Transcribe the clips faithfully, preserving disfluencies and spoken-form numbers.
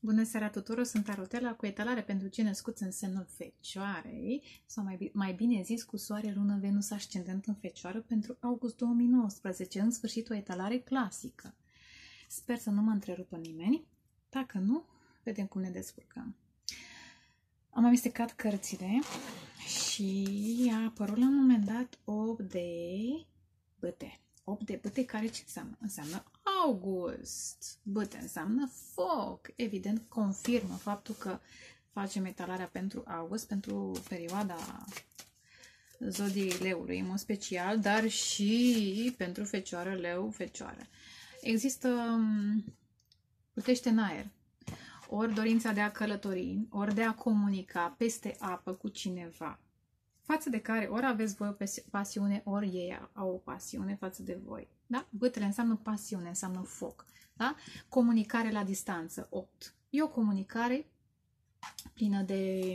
Bună seara tuturor, sunt Tarotela cu etalare pentru cei născuți în semnul Fecioarei, sau mai, mai bine zis cu Soare, Lună, Venus, Ascendent în Fecioară pentru august două mii nouăsprezece, în sfârșit o etalare clasică. Sper să nu mă întrerupă nimeni, dacă nu, vedem cum ne descurcăm. Am amestecat cărțile și a apărut la un moment dat opt de bâte. opt de bâte care ce înseamnă? Înseamnă august. Bâte înseamnă foc. Evident, confirmă faptul că facem etalarea pentru august, pentru perioada zodiei leului, în mod special, dar și pentru fecioară, leu, fecioară. Există putește în aer. Ori dorința de a călători, ori de a comunica peste apă cu cineva, față de care ori aveți voi o pasiune, ori ei au o pasiune față de voi. Da? Bâtele înseamnă pasiune, înseamnă foc. Da? Comunicare la distanță, opt. E o comunicare plină de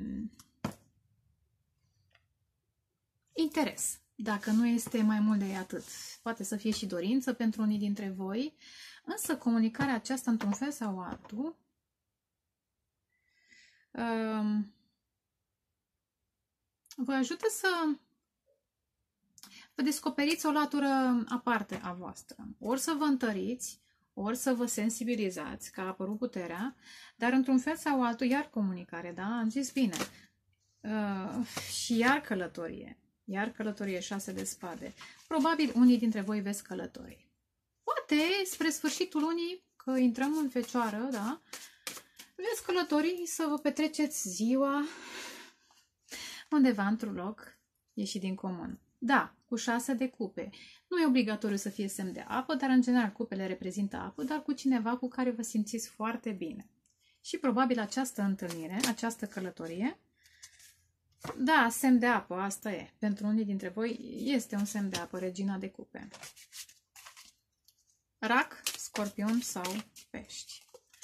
interes. Dacă nu este mai mult de atât. Poate să fie și dorință pentru unii dintre voi, însă comunicarea aceasta, într-un fel sau altul, um, vă ajută să vă descoperiți o latură aparte a voastră. Ori să vă întăriți, ori să vă sensibilizați, că a apărut puterea, dar într-un fel sau altul, iar comunicare, da? Am zis bine. Uh, și iar călătorie. Iar călătorie, șase de spade. Probabil unii dintre voi veți călători. Poate spre sfârșitul lunii, că intrăm în fecioară, da? Veți călători să vă petreceți ziua undeva într-un loc ieșit din comun. Da, cu șase de cupe. Nu e obligatoriu să fie semn de apă, dar în general cupele reprezintă apă, dar cu cineva cu care vă simțiți foarte bine. Și probabil această întâlnire, această călătorie, da, semn de apă, asta e. Pentru unii dintre voi este un semn de apă, regina de cupe. Rac, scorpion sau pești.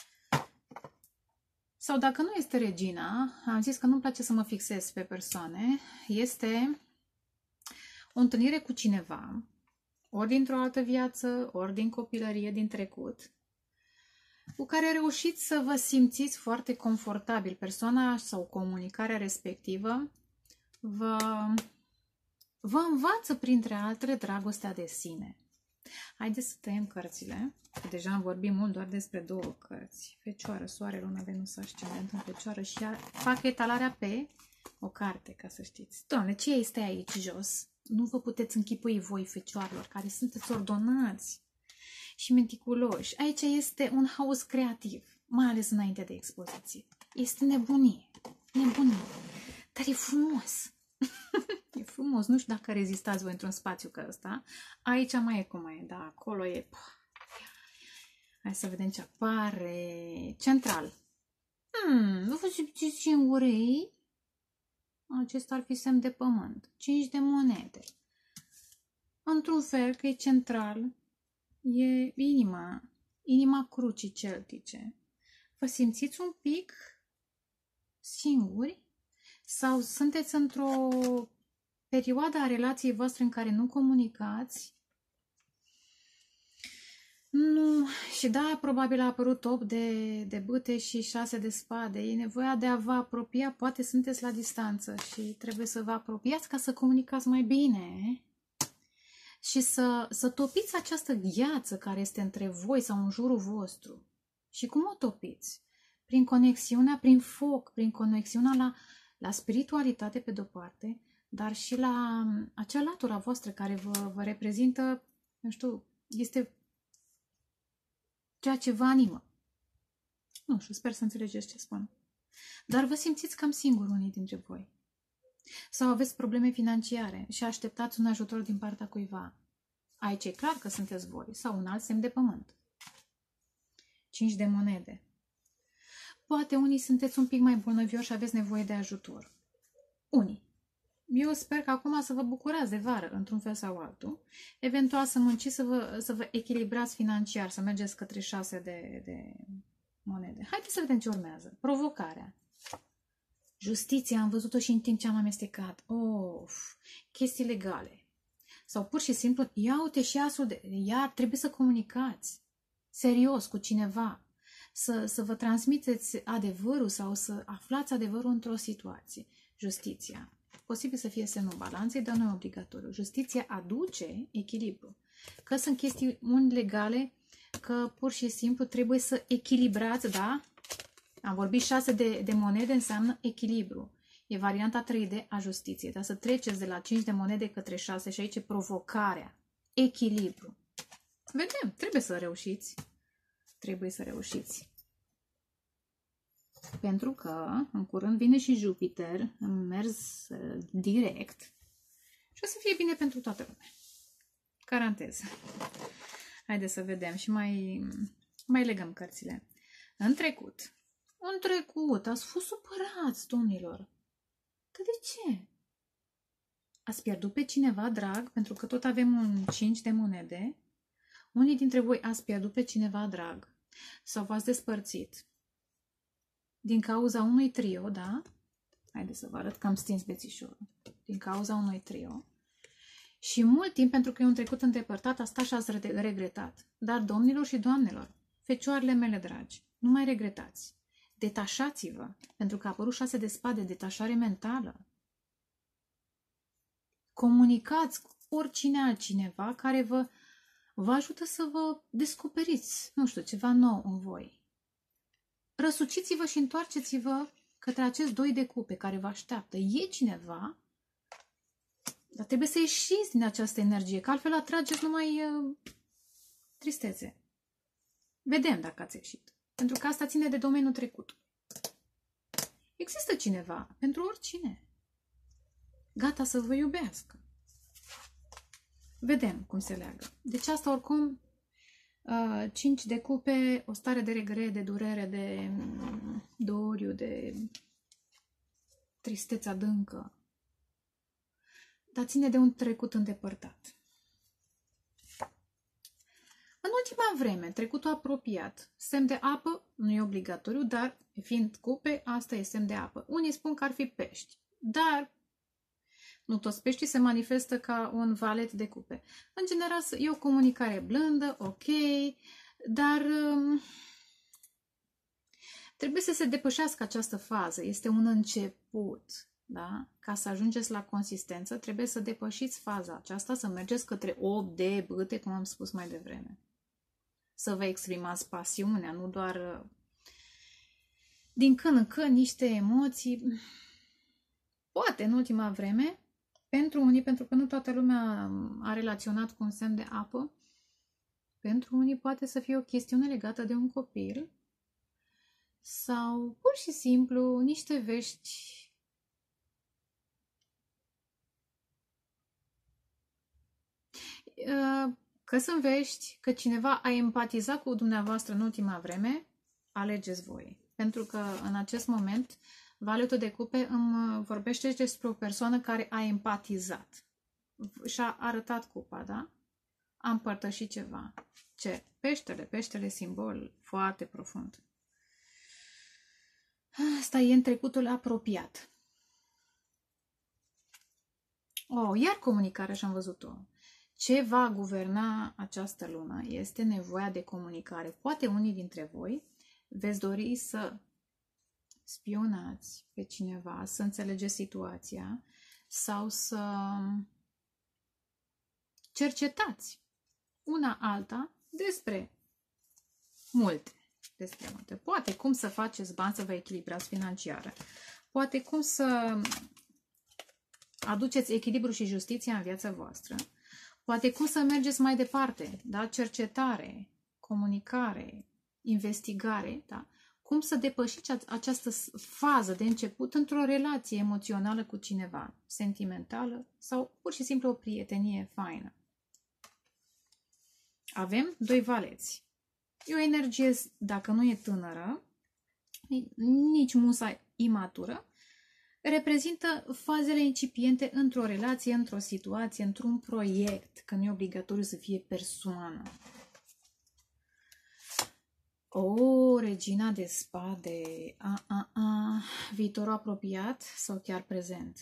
Sau dacă nu este regina, am zis că nu-mi place să mă fixez pe persoane, este o întâlnire cu cineva, ori dintr-o altă viață, ori din copilărie, din trecut, cu care reușiți să vă simțiți foarte confortabil. Persoana sau comunicarea respectivă vă, vă învață, printre altele, dragostea de sine. Haideți să tăiem cărțile. Deja am vorbit mult doar despre două cărți. Fecioară, Soare, Lună, Venus, Ascendent în Fecioară și fac etalarea pe o carte, ca să știți. Doamne, ce este aici jos? Nu vă puteți închipui voi, fecioarelor, care sunteți ordonați și meticuloși. Aici este un haos creativ, mai ales înainte de expoziție. Este nebunie, nebunie, dar e frumos. E frumos, nu știu dacă rezistați voi într-un spațiu ca ăsta. Aici mai e cum mai e, da, acolo e. Hai să vedem ce apare. Central. Hmm, nu vă simțiți singurei? Acesta ar fi semn de pământ. cinci de monede. Într-un fel că e central, e inima, inima crucii celtice. Vă simțiți un pic singuri? Sau sunteți într-o perioadă a relației voastre în care nu comunicați? Nu, și da, probabil a apărut opt de, de bâte și șase de spade. E nevoia de a vă apropia, poate sunteți la distanță și trebuie să vă apropiați ca să comunicați mai bine și să, să topiți această gheață care este între voi sau în jurul vostru. Și cum o topiți? Prin conexiunea, prin foc, prin conexiunea la, la spiritualitate pe de-o parte, dar și la acea latură a voastră care vă, vă reprezintă, nu știu, este ceea ce vă animă. Nu știu, sper să înțelegeți ce spun. Dar vă simțiți cam singuri unii dintre voi. Sau aveți probleme financiare și așteptați un ajutor din partea cuiva. Aici e clar că sunteți voi. Sau un alt semn de pământ. cinci de monede. Poate unii sunteți un pic mai bolnăvioși și aveți nevoie de ajutor. Unii. Eu sper că acum să vă bucurați de vară, într-un fel sau altul. Eventual să munciți să vă, să vă echilibrați financiar, să mergeți către șase de, de monede. Haideți să vedem ce urmează. Provocarea. Justiția, am văzut-o și în timp ce am amestecat. Of, chestii legale. Sau pur și simplu, ia uite și asul de... Ia, trebuie să comunicați. Serios, cu cineva. să, să vă transmiteți adevărul sau să aflați adevărul într-o situație. Justiția. Posibil să fie semnul balanței, dar nu e obligatoriu. Justiția aduce echilibru. Că sunt chestiuni legale, că pur și simplu trebuie să echilibrați, da? Am vorbit șase de, de monede, înseamnă echilibru. E varianta trei D a justiției, dar să treceți de la cinci de monede către șase și aici e provocarea. Echilibru. Vedem, trebuie să reușiți. Trebuie să reușiți. Pentru că în curând vine și Jupiter în mers direct și o să fie bine pentru toată lumea. Garantez. Haideți să vedem și mai, mai legăm cărțile. În trecut. În trecut ați fost supărați, domnilor. Dar de ce? Ați pierdut pe cineva drag, pentru că tot avem un cinci de monede. Unii dintre voi ați pierdut pe cineva drag sau v-ați despărțit din cauza unui trio, da? Haideți să vă arăt că am stins bețișorul. Din cauza unui trio. Și mult timp, pentru că e un trecut îndepărtat, a stat și ați regretat. Dar, domnilor și doamnelor, fecioarele mele dragi, nu mai regretați. Detașați-vă, pentru că a apărut șase de spade, detașare mentală. Comunicați cu oricine altcineva care vă, vă ajută să vă descoperiți, nu știu, ceva nou în voi. Răsuciți-vă și întoarceți-vă către acest doi de cupe care vă așteaptă. E cineva, dar trebuie să ieșiți din această energie, că altfel atrageți numai uh, tristețe. Vedem dacă ați ieșit. Pentru că asta ține de domeniul trecut. Există cineva, pentru oricine, gata să vă iubească. Vedem cum se leagă. Deci asta oricum, cinci de cupe, o stare de regret, de durere, de doriu, de tristețe adâncă. Dar ține de un trecut îndepărtat. În ultima vreme, trecutul apropiat, semn de apă, nu e obligatoriu, dar fiind cupe, asta e semn de apă. Unii spun că ar fi pești, dar nu toți peștii se manifestă ca un valet de cupe. În general, e o comunicare blândă, ok, dar um, trebuie să se depășească această fază. Este un început, da? Ca să ajungeți la consistență, trebuie să depășiți faza aceasta, să mergeți către opt de bâte, cum am spus mai devreme. Să vă exprimați pasiunea, nu doar din când în când niște emoții. Poate în ultima vreme, pentru unii, pentru că nu toată lumea a relaționat cu un semn de apă, pentru unii poate să fie o chestiune legată de un copil sau pur și simplu niște vești că sunt vești că cineva a empatizat cu dumneavoastră în ultima vreme, alegeți voi. Pentru că în acest moment valetul de cupe îmi vorbește despre o persoană care a empatizat și-a arătat cupa, da? A împărtășit ceva. Ce? Peștele, peștele simbol foarte profund. Asta e în trecutul apropiat. Oh, iar comunicarea și-am văzut-o. Ce va guverna această lună este nevoia de comunicare. Poate unii dintre voi veți dori să spionați pe cineva, să înțelegeți situația sau să cercetați una alta despre multe. Despre multe. Poate cum să faceți bani să vă echilibrați financiar. Poate cum să aduceți echilibru și justiția în viața voastră. Poate cum să mergeți mai departe, da? Cercetare, comunicare, investigare, da? Cum să depășiți această fază de început într-o relație emoțională cu cineva, sentimentală sau pur și simplu o prietenie faină. Avem doi valeți. E o energie, dacă nu e tânără, nici musa imatură, reprezintă fazele incipiente într-o relație, într-o situație, într-un proiect, că nu e obligatoriu să fie persoană. O, regina de spade, a, a, a, viitorul apropiat sau chiar prezent?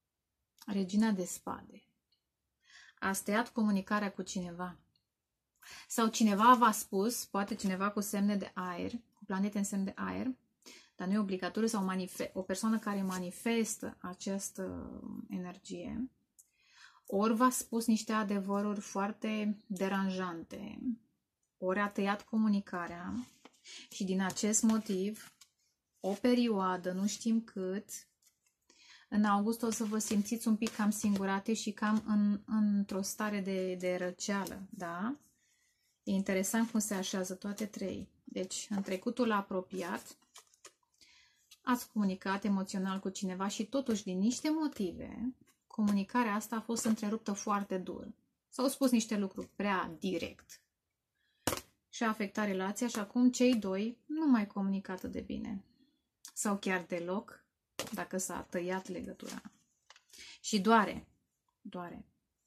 Regina de spade. Ați tăiat comunicarea cu cineva. Sau cineva v-a spus, poate cineva cu semne de aer, cu planete în semn de aer, dar nu e obligatoriu, sau o persoană care manifestă această energie, ori v-a spus niște adevăruri foarte deranjante, ori a tăiat comunicarea și din acest motiv, o perioadă, nu știm cât, în august o să vă simțiți un pic cam singurate și cam în, într-o stare de, de răceală, da? E interesant cum se așează toate trei. Deci, în trecutul apropiat, ați comunicat emoțional cu cineva și totuși, din niște motive, comunicarea asta a fost întreruptă foarte dur. S-au spus niște lucruri prea direct și a afectat relația și acum cei doi nu mai comunică atât de bine. Sau chiar deloc, dacă s-a tăiat legătura. Și doare. Doare.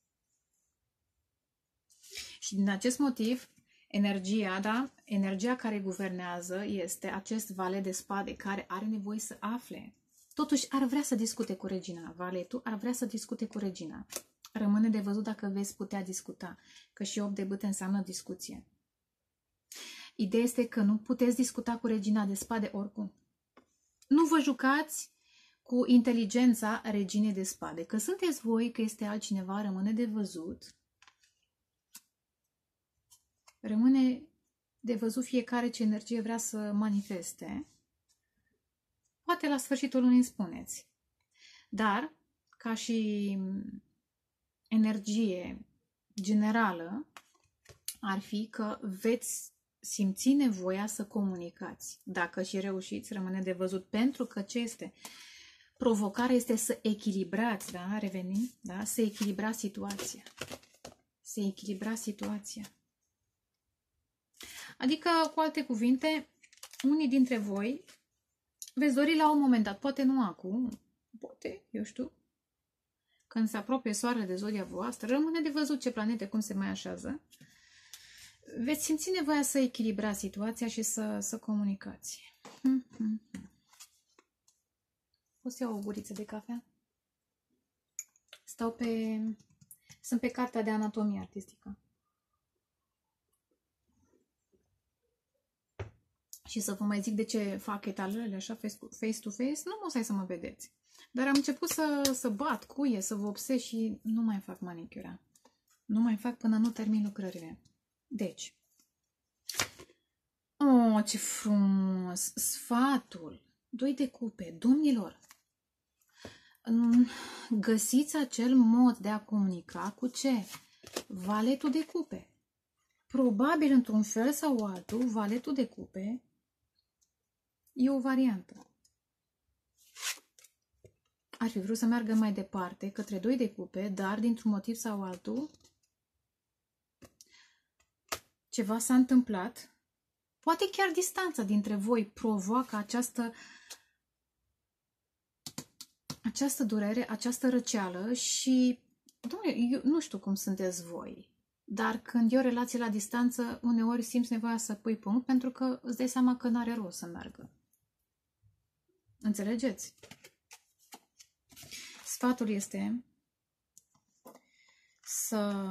Și din acest motiv, energia, da? Energia care guvernează este acest valet de spade care are nevoie să afle. Totuși ar vrea să discute cu regina. Valetul ar vrea să discute cu regina. Rămâne de văzut dacă veți putea discuta. Că și opt de bâte înseamnă discuție. Ideea este că nu puteți discuta cu regina de spade oricum. Nu vă jucați cu inteligența reginei de spade. Că sunteți voi, că este altcineva, rămâne de văzut. Rămâne de văzut fiecare ce energie vrea să manifeste. Poate la sfârșitul lunii îmi spuneți. Dar, ca și energie generală, ar fi că veți simți nevoia să comunicați. Dacă și reușiți, rămâne de văzut. Pentru că ce este? Provocarea este să echilibrați, da? Revenim, da? Să echilibrați situația. Să echilibrați situația. Adică, cu alte cuvinte, unii dintre voi veți dori la un moment dat, poate nu acum, poate, eu știu, când se apropie soarele de zodia voastră, rămâne de văzut ce planete, cum se mai așează, veți simți nevoia să echilibrați situația și să, să comunicați. O să iau o guriță de cafea. Stau pe... Sunt pe cartea de anatomie artistică. Și să vă mai zic de ce fac etalările așa face-to-face, nu o să ai să mă vedeți. Dar am început să, să bat cuie, să vă obses și nu mai fac manicura. Nu mai fac până nu termin lucrările. Deci, oh, ce frumos! Sfatul, doi de cupe, domnilor, găsiți acel mod de a comunica cu ce? Valetul de cupe. Probabil, într-un fel sau altul, valetul de cupe e o variantă. Ar fi vrut să meargă mai departe, către doi de cupe, dar, dintr-un motiv sau altul, ceva s-a întâmplat. Poate chiar distanța dintre voi provoacă această, această durere, această răceală și, domnule, eu nu știu cum sunteți voi, dar când e o relație la distanță, uneori simți nevoia să pui punct pentru că îți dai seama că n-are rost să meargă. Înțelegeți? Sfatul este să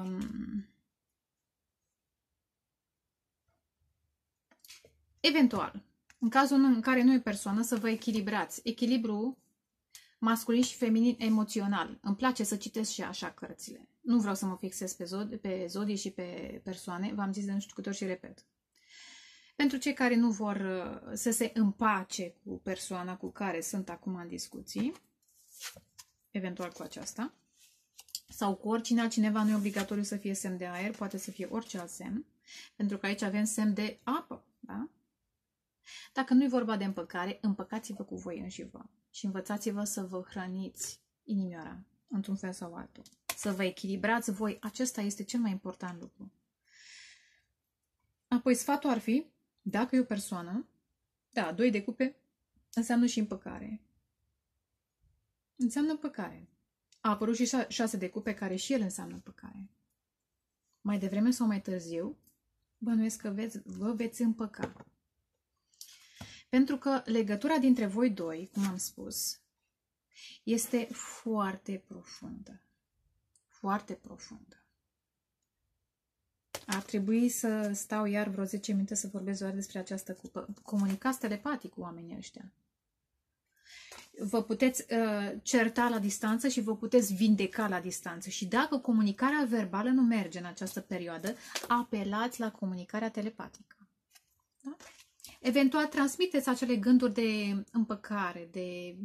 eventual, în cazul în care nu e persoană, să vă echilibrați. Echilibru masculin și feminin emoțional. Îmi place să citesc și așa cărțile. Nu vreau să mă fixez pe zodii, pe zodii și pe persoane. V-am zis de nu știu câte ori și repet. Pentru cei care nu vor să se împace cu persoana cu care sunt acum în discuții, eventual cu aceasta, sau cu oricine altcineva, nu e obligatoriu să fie semn de aer, poate să fie orice alt semn, pentru că aici avem semn de apă, da? Dacă nu e vorba de împăcare, împăcați-vă cu voi înși vă și învățați-vă să vă hrăniți inimioara, într-un fel sau altul. Să vă echilibrați voi, acesta este cel mai important lucru. Apoi sfatul ar fi, dacă e o persoană, da, doi de cupe înseamnă și împăcare. Înseamnă împăcare. A apărut și șase de cupe, care și el înseamnă împăcare. Mai devreme sau mai târziu, bănuiesc că veți, vă veți împăca. Pentru că legătura dintre voi doi, cum am spus, este foarte profundă. Foarte profundă. Ar trebui să stau iar vreo zece minute să vorbesc doar despre această cupă. Comunicați telepatic cu oamenii ăștia. Vă puteți uh, certa la distanță și vă puteți vindeca la distanță. Și dacă comunicarea verbală nu merge în această perioadă, apelați la comunicarea telepatică. Da? Eventual transmiteți acele gânduri de împăcare, de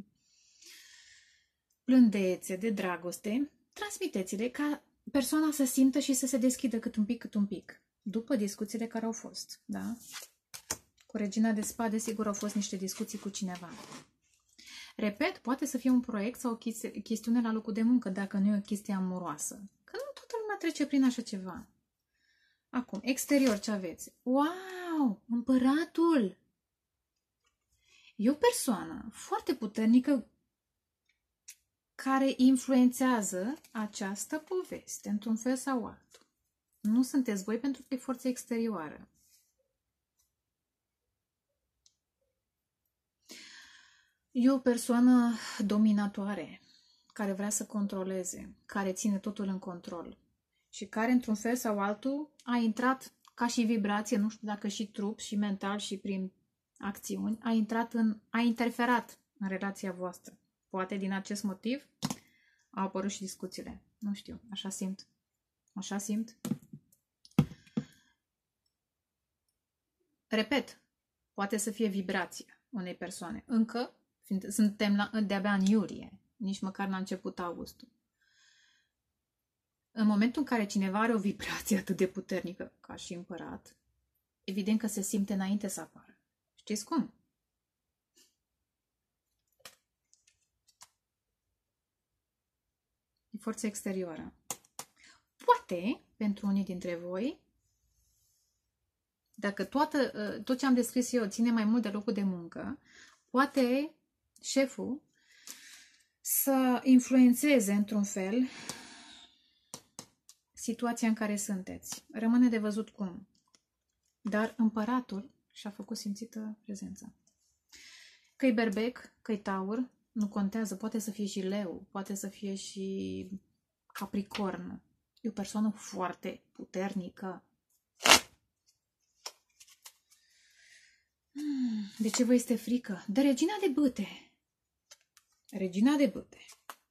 blândețe, de dragoste. Transmiteți-le ca persoana să simtă și să se deschidă cât un pic, cât un pic. După discuțiile care au fost. Da? Cu Regina de Spade, sigur, au fost niște discuții cu cineva. Repet, poate să fie un proiect sau o chestiune la locul de muncă, dacă nu e o chestie amoroasă. Că nu toată lumea trece prin așa ceva. Acum, exterior, ce aveți? Wow! Împăratul! E o persoană foarte puternică care influențează această poveste într-un fel sau altul. Nu sunteți voi pentru că e forță exterioară. E o persoană dominatoare, care vrea să controleze, care ține totul în control și care, într-un fel sau altul, a intrat ca și vibrație, nu știu dacă și trup, și mental, și prin acțiuni, a intrat în, a interferat în relația voastră. Poate din acest motiv au apărut și discuțiile. Nu știu, așa simt. Așa simt. Repet, poate să fie vibrația unei persoane. Încă suntem la, de-abia în iulie, nici măcar n-a început augustul. În momentul în care cineva are o vibrație atât de puternică ca și împărat, evident că se simte înainte să apară. Știți cum? E forță exterioară. Poate, pentru unii dintre voi, dacă toată, tot ce am descris eu ține mai mult de locul de muncă, poate șeful să influențeze într-un fel situația în care sunteți. Rămâne de văzut cum. Dar împăratul și-a făcut simțită prezența. Că-i berbec, că-i taur, nu contează. Poate să fie și leu, poate să fie și capricorn. E o persoană foarte puternică. De ce vă este frică? De regina de bâte. Regina de bâte.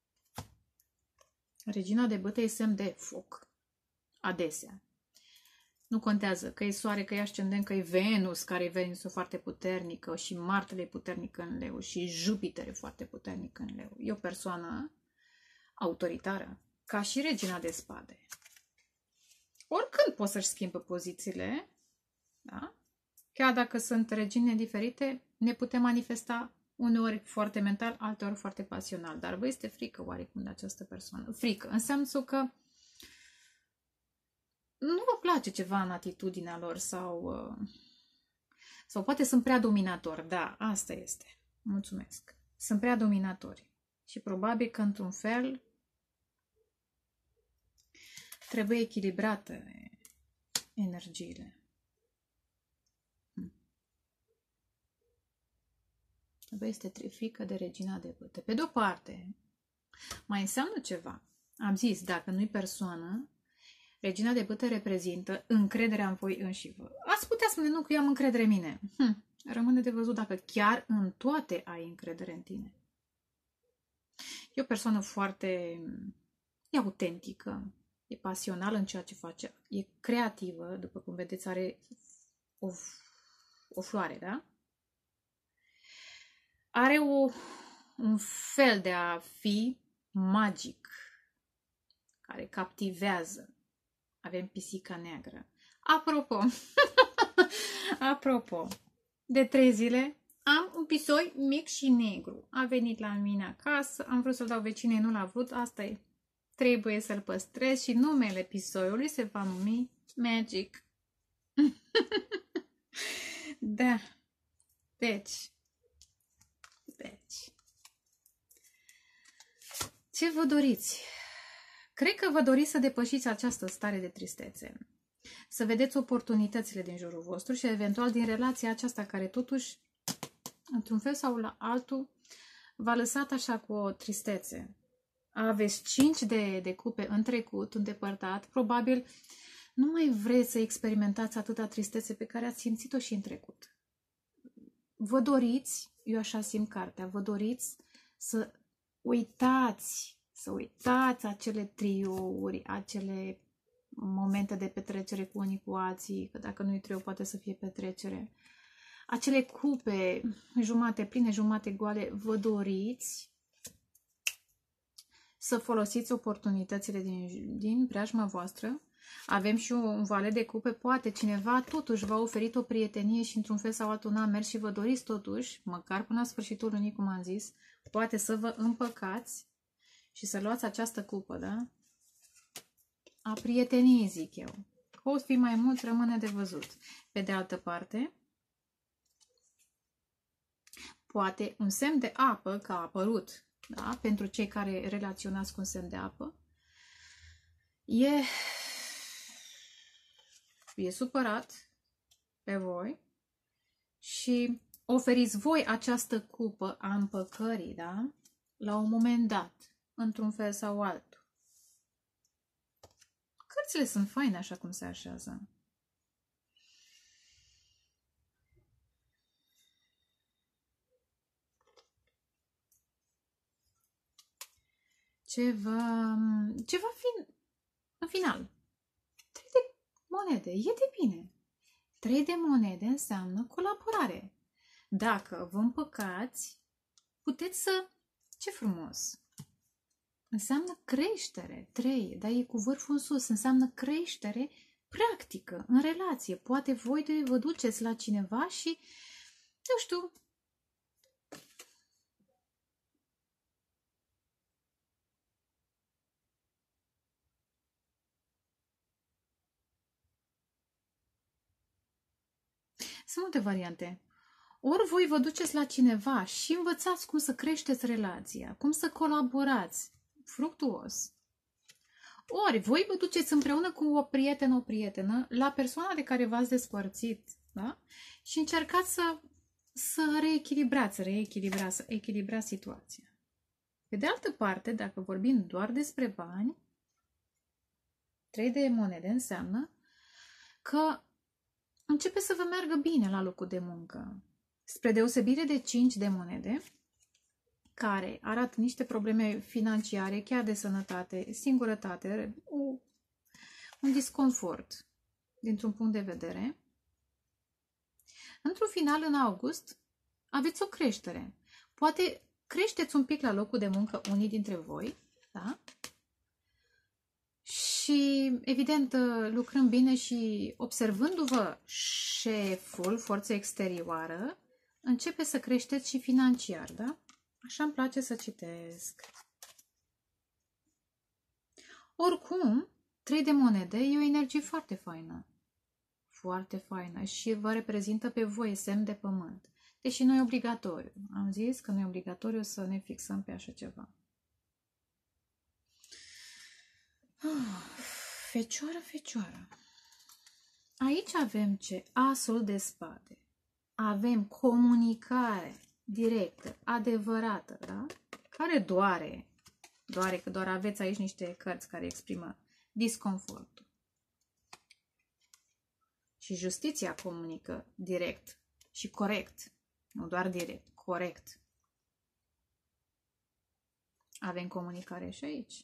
Regina de bâte e semn de foc. Adesea. Nu contează că e soare, că e ascendent, că e Venus, care e Venusul foarte puternică, și Martele e puternică în leu, și Jupiter e foarte puternic în leu. E o persoană autoritară, ca și regina de spade. Oricând poți să-și schimbă pozițiile, da? Chiar dacă sunt regine diferite, ne putem manifesta uneori foarte mental, alteori foarte pasional. Dar vă este frică oarecum de această persoană. Frică. Înseamnă că nu vă place ceva în atitudinea lor sau, sau poate sunt prea dominatori. Da, asta este. Mulțumesc. Sunt prea dominatori. Și probabil că într-un fel trebuie echilibrate energiile. Vă este frică de regina de bâte. Pe de-o parte, mai înseamnă ceva. Am zis, dacă nu-i persoană, regina de bâte reprezintă încrederea în voi înșivă. Ați putea spune, nu, că eu am încredere în mine. Hm, rămâne de văzut dacă chiar în toate ai încredere în tine. E o persoană foarte e autentică, e pasională în ceea ce face, e creativă, după cum vedeți, are o, o floare, da? Are o, un fel de a fi magic, care captivează. Avem pisica neagră. Apropo, apropo, de trei zile am un pisoi mic și negru. A venit la mine acasă, am vrut să-l dau vecinei, nu l-a vrut, asta e. Trebuie să-l păstrez și numele pisoiului se va numi Magic. Da. Deci. Deci. Ce vă doriți? Cred că vă doriți să depășiți această stare de tristețe. Să vedeți oportunitățile din jurul vostru și eventual din relația aceasta care totuși, într-un fel sau la altul, v-a lăsat așa cu o tristețe. Aveți cinci de, de cupe în trecut, îndepărtat. Probabil Nu mai vreți să experimentați atâta tristețe pe care ați simțit-o și în trecut. Vă doriți, eu așa simt cartea, vă doriți să uitați, să uitați acele triouri, acele momente de petrecere cu unii cu alții, că dacă nu-i trio poate să fie petrecere, acele cupe jumate pline, jumate goale, vă doriți să folosiți oportunitățile din, din preajma voastră. Avem și un valet de cupe, poate cineva totuși v-a oferit o prietenie și într-un fel sau altul n-a mers și vă doriți totuși, măcar până la sfârșitul lunii, cum am zis, poate să vă împăcați și să luați această cupă, da? A prieteniei, zic eu. Că o fi mai mult, rămâne de văzut. Pe de altă parte, poate un semn de apă, că a apărut, da? Pentru cei care relaționați cu un semn de apă, e, e supărat pe voi și oferiți voi această cupă a împăcării, da? La un moment dat, într-un fel sau altul. Cărțile sunt faine așa cum se așează. Ce va, ce va fi în final? Trei de monede. E de bine. Trei de monede înseamnă colaborare. Dacă vă împăcați, puteți să... Ce frumos! Înseamnă creștere. Trei, dar e cu vârful în sus. Înseamnă creștere practică, în relație. Poate voi de vă duceți la cineva și, eu știu, sunt multe variante. Ori voi vă duceți la cineva și învățați cum să creșteți relația, cum să colaborați fructuos. Ori voi vă duceți împreună cu o prietenă, o prietenă, la persoana de care v-ați despărțit, da? Și încercați să, să reechilibrați, să reechilibrați, să echilibrați situația. Pe de altă parte, dacă vorbim doar despre bani, trei de monede înseamnă că începe să vă meargă bine la locul de muncă. Spre deosebire de cinci de monede, care arată niște probleme financiare, chiar de sănătate, singurătate, un disconfort dintr-un punct de vedere. Într-un final, în august, aveți o creștere. Poate creșteți un pic la locul de muncă unii dintre voi, da? Și, evident, lucrând bine și observându-vă șeful, forța exterioară, începe să creșteți și financiar, da? Așa îmi place să citesc. Oricum, trei de monede e o energie foarte faină. Foarte faină și vă reprezintă pe voi semn de pământ. Deși nu e obligatoriu. Am zis că nu e obligatoriu să ne fixăm pe așa ceva. Fecioară, fecioară. Aici avem ce? Asul de spade. Avem comunicare directă, adevărată, da? Care doare. Doare că doar aveți aici niște cărți care exprimă disconfortul. Și justiția comunică direct și corect. Nu doar direct, corect. Avem comunicare și aici.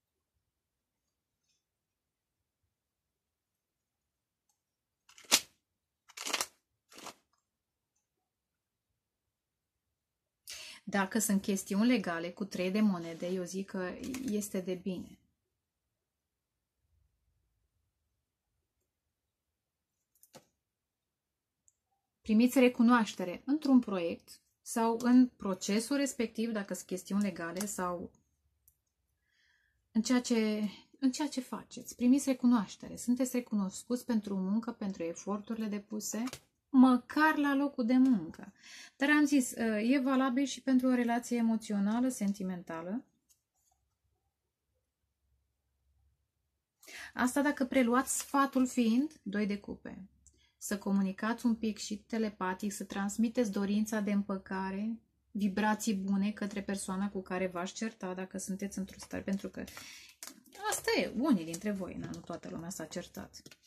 Dacă sunt chestiuni legale cu trei de monede, eu zic că este de bine. Primiți recunoaștere într-un proiect sau în procesul respectiv, dacă sunt chestiuni legale sau în ceea ce, în ceea ce faceți. Primiți recunoaștere. Sunteți recunoscuți pentru muncă, pentru eforturile depuse, măcar la locul de muncă. Dar am zis, e valabil și pentru o relație emoțională, sentimentală. Asta dacă preluați sfatul fiind doi de cupe. Să comunicați un pic și telepatic, să transmiteți dorința de împăcare, vibrații bune către persoana cu care v-aș certa dacă sunteți într-o stare, pentru că asta e, unii dintre voi, nu toată lumea s-a certat.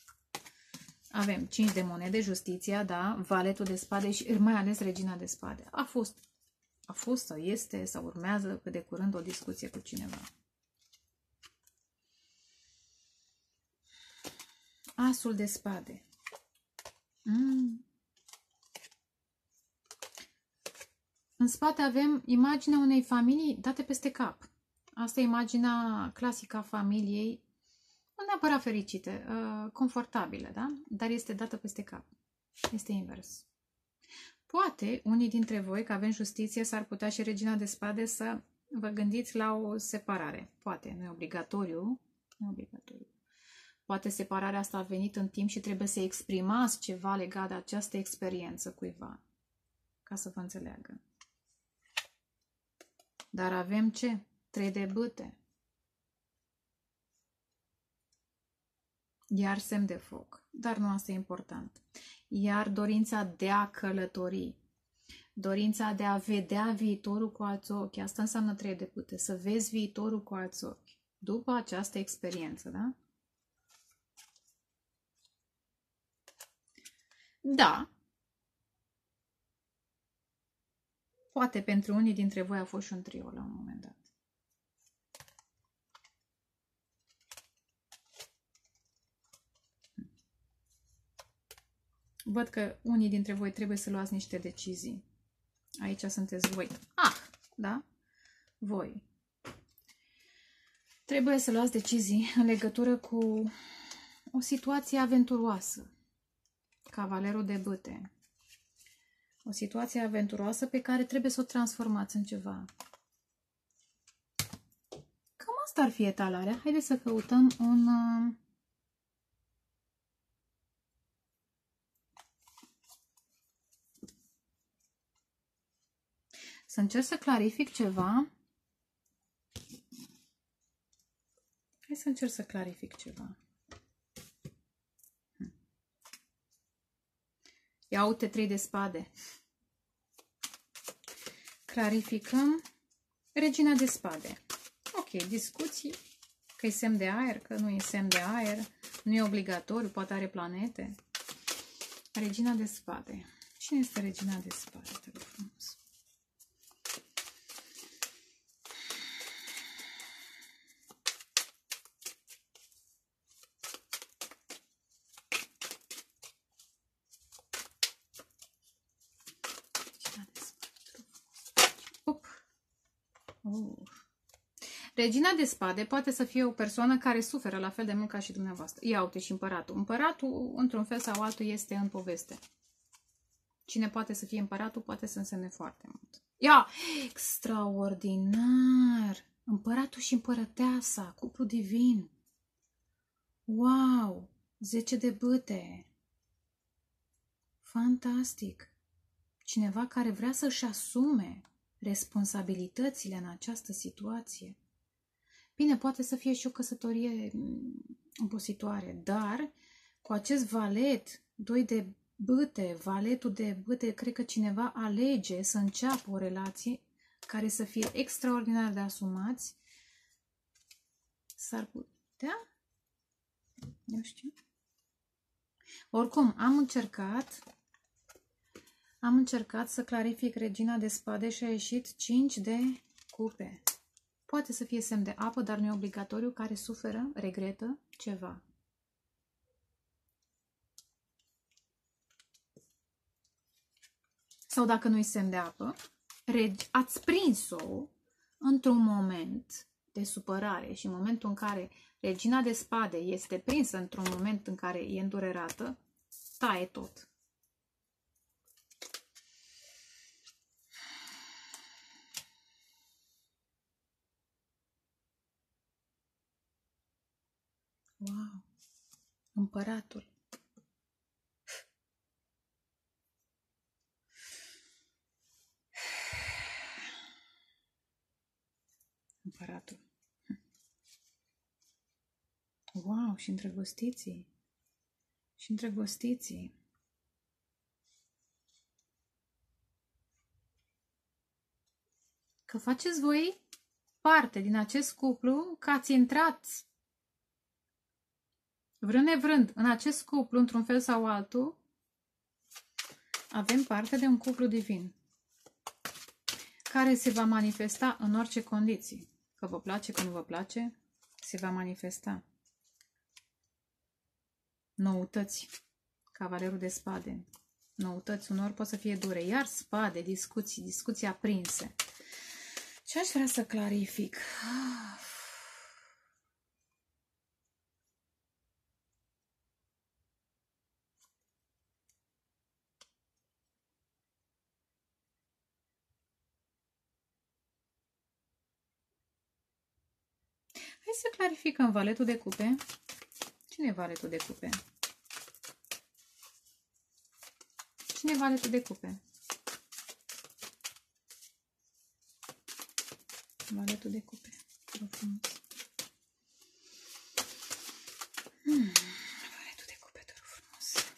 Avem cinci de monede, justiția, da, valetul de spade și mai ales regina de spade. A fost, a fost sau este sau urmează cât de curând o discuție cu cineva. Asul de spade. Mm. În spate avem imaginea unei familii date peste cap. Asta e imaginea clasică a familiei, nu neapărat fericite, confortabile, da? Dar este dată peste cap. Este invers. Poate, unii dintre voi, că avem justiție, s-ar putea și regina de spade să vă gândiți la o separare. Poate, nu e obligatoriu. Nu e obligatoriu. Poate separarea asta a venit în timp și trebuie să exprimați ceva legat de această experiență cuiva. Ca să vă înțeleagă. Dar avem ce? Trei de bâte. Iar semn de foc. Dar nu asta e important. Iar dorința de a călători. Dorința de a vedea viitorul cu alți ochi. Asta înseamnă trei de bâte. Să vezi viitorul cu alți ochi. După această experiență, da? Da. Poate pentru unii dintre voi a fost și un trio la un moment dat. Văd că unii dintre voi trebuie să luați niște decizii. Aici sunteți voi. Ah, da? Voi. Trebuie să luați decizii în legătură cu o situație aventuroasă. Cavalerul de bâte. O situație aventuroasă pe care trebuie să o transformați în ceva. Cam asta ar fi etalarea. Haideți să căutăm un... Să încerc să clarific ceva. Hai să încerc să clarific ceva. Ia uite, trei de spade. Clarificăm regina de spade. Ok, discuții, că e semn de aer, că nu e semn de aer, nu e obligatoriu, poate are planete. Regina de spade. Cine este regina de spade? Te rog frumos. Regina de spade poate să fie o persoană care suferă la fel de mult ca și dumneavoastră. Ia uite și împăratul. Împăratul, într-un fel sau altul, este în poveste. Cine poate să fie împăratul, poate să însemne foarte mult. Ia! Extraordinar! Împăratul și împărăteasa, cuplu divin. Wow! zece de bâte. Fantastic! Cineva care vrea să-și asume responsabilitățile în această situație. Bine, poate să fie și o căsătorie opositoare, dar cu acest valet, doi de bâte, valetul de bâte, cred că cineva alege să înceapă o relație care să fie extraordinar de asumați. S-ar putea? Eu știu. Oricum, am încercat am încercat să clarific regina de spade și a ieșit cinci de cupe. Poate să fie semn de apă, dar nu e obligatoriu, care suferă, regretă ceva. Sau dacă nu e semn de apă, ați prins-o într-un moment de supărare și în momentul în care regina de spade este prinsă într-un moment în care e îndurerată, taie tot. Wow! Împăratul. Împăratul. Wow! Și îndrăgostiții. Și îndrăgostiții. Că faceți voi parte din acest cuplu, că ați intrat Vrând nevrând, în acest cuplu, într-un fel sau altul, avem parte de un cuplu divin care se va manifesta în orice condiții. Că vă place, că nu vă place, se va manifesta. Noutăți. Cavalerul de spade. Noutăți unor pot să fie dure. Iar spade, discuții, discuții aprinse. Ce aș vrea să clarific? Hai să clarificăm valetul de cupe. Cine e valetul de cupe? Cine e valetul de cupe? Valetul de cupe. Hmm. Valetul de cupe, te rog frumos.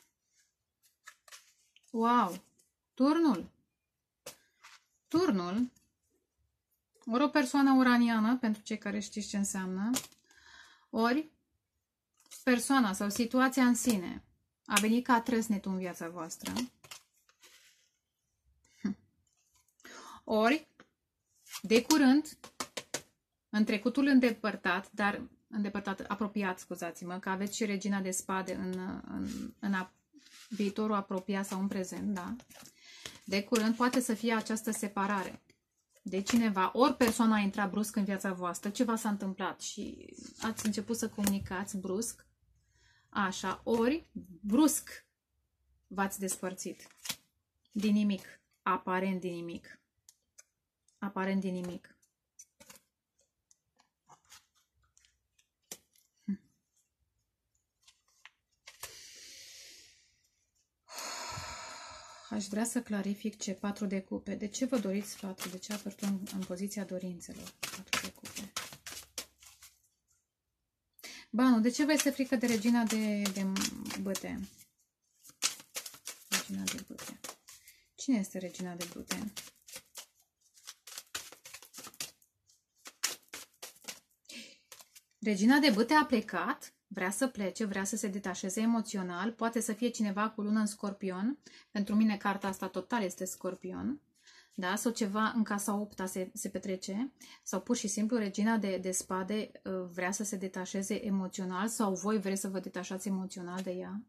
Wow! Turnul. Turnul. Ori o persoană uraniană, pentru cei care știți ce înseamnă, ori persoana sau situația în sine a venit ca trăsnetul în viața voastră, ori, de curând, în trecutul îndepărtat, dar îndepărtat, apropiat, scuzați-mă, că aveți și regina de spade în, în, în a, viitorul apropiat sau în prezent, da? De curând poate să fie această separare de cineva, ori persoana a intrat brusc în viața voastră, ceva s-a întâmplat și ați început să comunicați brusc, așa, ori brusc v-ați despărțit. Din nimic, aparent din nimic. Aparent din nimic. Aș vrea să clarific ce patru de cupe. De ce vă doriți patru? De ce apărut în, în poziția dorințelor? patru de cupe. Banu, de ce vă este frică de regina de, de bâte? Regina de bâte. Cine este regina de bâte? Regina de bâte a plecat, vrea să plece, vrea să se detașeze emoțional, poate să fie cineva cu lună în Scorpion. Pentru mine carta asta total este Scorpion. Da? Sau ceva în casa opta se, se petrece. Sau pur și simplu regina de, de spade vrea să se detașeze emoțional sau voi vreți să vă detașați emoțional de ea.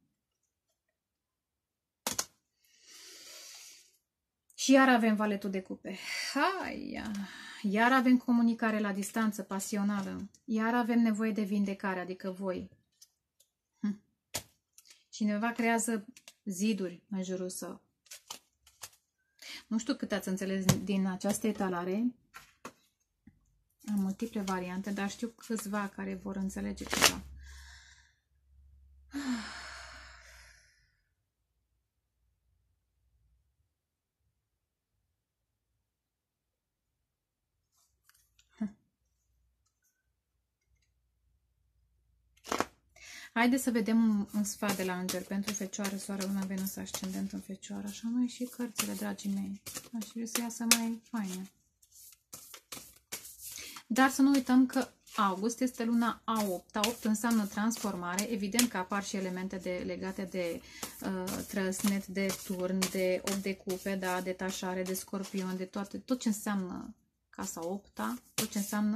Și iar avem valetul de cupe. Hai! Iar avem comunicare la distanță, pasională. Iar avem nevoie de vindecare, adică voi. Hm. Cineva creează ziduri în jurul său. Nu știu cât ați înțeles din această etalare. Am multiple variante, dar știu câțiva care vor înțelege ceva. Haideți să vedem un, un sfat de la înger pentru Fecioară, Soare, Luna, Venus, Ascendent în Fecioară. Așa mai și cărțile, dragii mei. Aș vrea să iasă mai faine. Dar să nu uităm că august este luna a opta. opt înseamnă transformare. Evident că apar și elemente de, legate de uh, trăsnet, de turn, de opt de cupe, da, detașare, de Scorpion, de toate, tot ce înseamnă casa opta, tot ce înseamnă.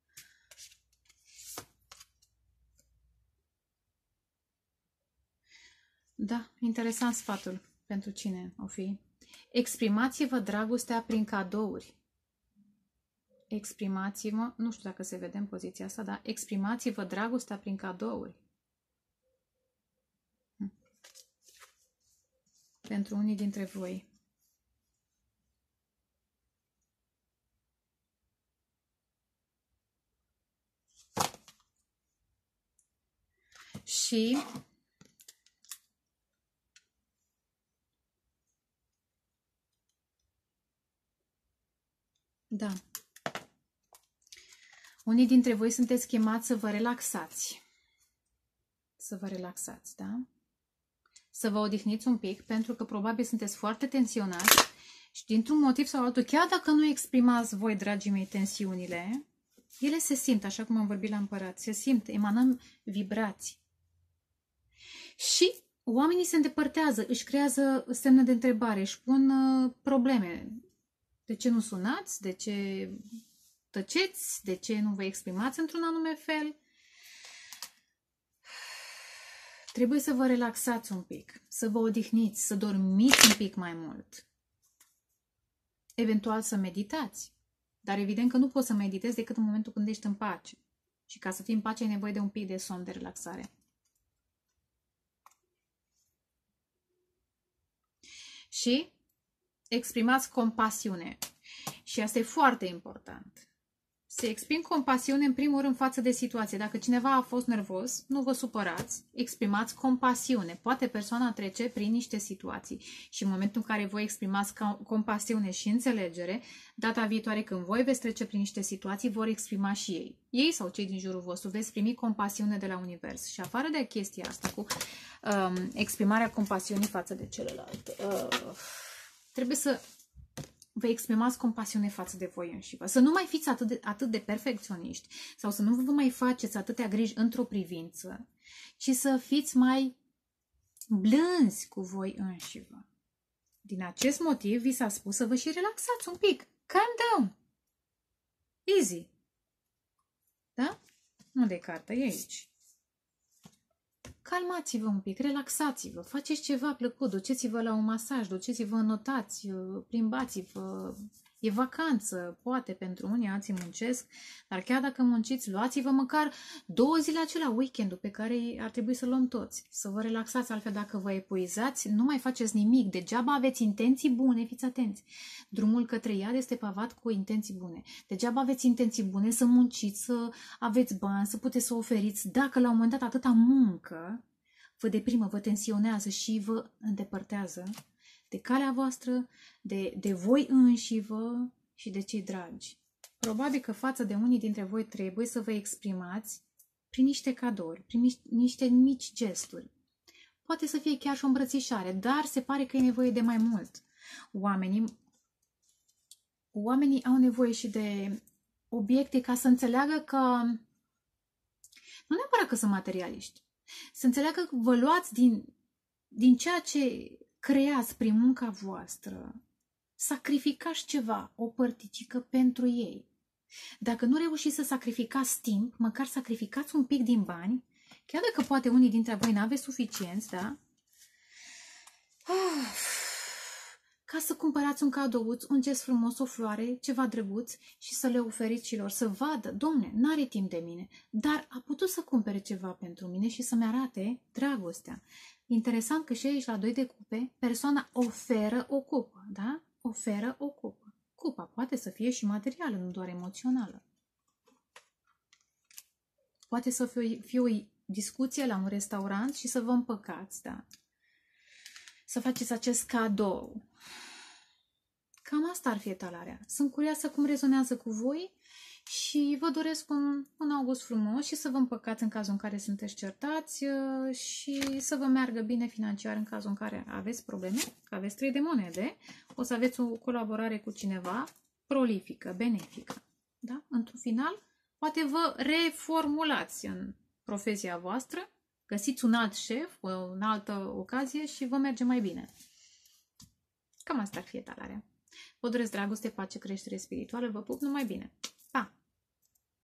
Da, interesant sfatul pentru cine o fi. Exprimați-vă dragostea prin cadouri. Exprimați-vă, nu știu dacă se vede în poziția asta, dar exprimați-vă dragostea prin cadouri. Hm. Pentru unii dintre voi. Și da. Unii dintre voi sunteți chemați să vă relaxați. Să vă relaxați, da? Să vă odihniți un pic, pentru că probabil sunteți foarte tensionați și dintr-un motiv sau altul, chiar dacă nu exprimați voi, dragii mei, tensiunile, ele se simt, așa cum am vorbit la împărat, se simt, emanăm vibrații. Și oamenii se îndepărtează, își creează semne de întrebare, își pun uh, probleme. De ce nu sunați? De ce tăceți? De ce nu vă exprimați într-un anume fel? Trebuie să vă relaxați un pic, să vă odihniți, să dormiți un pic mai mult. Eventual să meditați. Dar evident că nu poți să meditezi decât în momentul când ești în pace. Și ca să fii în pace ai nevoie de un pic de somn, de relaxare. Și exprimați compasiune. Și asta e foarte important. Să exprim compasiune în primul rând față de situație. Dacă cineva a fost nervos, nu vă supărați, exprimați compasiune. Poate persoana trece prin niște situații și în momentul în care voi exprimați compasiune și înțelegere, data viitoare când voi veți trece prin niște situații, vor exprima și ei. Ei sau cei din jurul vostru veți primi compasiune de la univers. Și afară de chestia asta cu um, exprimarea compasiunii față de celălalt, uh, trebuie să vă exprimați compasiune față de voi înșivă. Să nu mai fiți atât de, atât de perfecționiști sau să nu vă mai faceți atâtea griji într-o privință, ci să fiți mai blânzi cu voi înșivă. Din acest motiv vi s-a spus să vă și relaxați un pic. Calm down. Easy. Da? Unde e cartea? E aici. Calmați-vă un pic, relaxați-vă, faceți ceva plăcut, duceți-vă la un masaj, duceți-vă, notați, plimbați-vă, e vacanță, poate pentru unii, alții muncesc, dar chiar dacă munciți, luați-vă măcar două zile acela, weekendul pe care ar trebui să luăm toți, să vă relaxați, altfel dacă vă epuizați, nu mai faceți nimic, degeaba aveți intenții bune, fiți atenți, drumul către iad este pavat cu intenții bune, degeaba aveți intenții bune să munciți, să aveți bani, să puteți să oferiți, dacă la un moment dat atâta muncă vă deprimă, vă tensionează și vă îndepărtează de calea voastră, de, de voi înșivă și de cei dragi. Probabil că față de unii dintre voi trebuie să vă exprimați prin niște cadouri, prin niște mici gesturi. Poate să fie chiar și o îmbrățișare, dar se pare că e nevoie de mai mult. Oamenii, oamenii au nevoie și de obiecte ca să înțeleagă că, nu neapărat că sunt materialiști, să înțeleagă că vă luați din, din ceea ce creați prin munca voastră, sacrificați ceva, o părticică pentru ei. Dacă nu reușiți să sacrificați timp, măcar sacrificați un pic din bani, chiar dacă poate unii dintre voi n-aveți suficienți, da? Ca să cumpărați un cadouț, un gest frumos, o floare, ceva drăguț și să le oferiți celor, să vadă, domne, n-are timp de mine, dar a putut să cumpere ceva pentru mine și să-mi arate dragostea. Interesant că și aici, la doi de cupe, persoana oferă o cupă, da? Oferă o cupă. Cupa poate să fie și materială, nu doar emoțională. Poate să fie, fie o discuție la un restaurant și să vă împăcați, da? Să faceți acest cadou. Cam asta ar fi etalarea. Sunt curioasă cum rezonează cu voi și vă doresc un, un august frumos și să vă împăcați în cazul în care sunteți certați și să vă meargă bine financiar în cazul în care aveți probleme, că aveți trei de monede, o să aveți o colaborare cu cineva prolifică, benefică. Da? Într-un final, poate vă reformulați în profesia voastră, găsiți un alt șef, o altă ocazie și vă merge mai bine. Cam asta ar fi etalarea. Vă doresc dragoste, pace, creștere spirituală, vă pup, numai bine! Pa!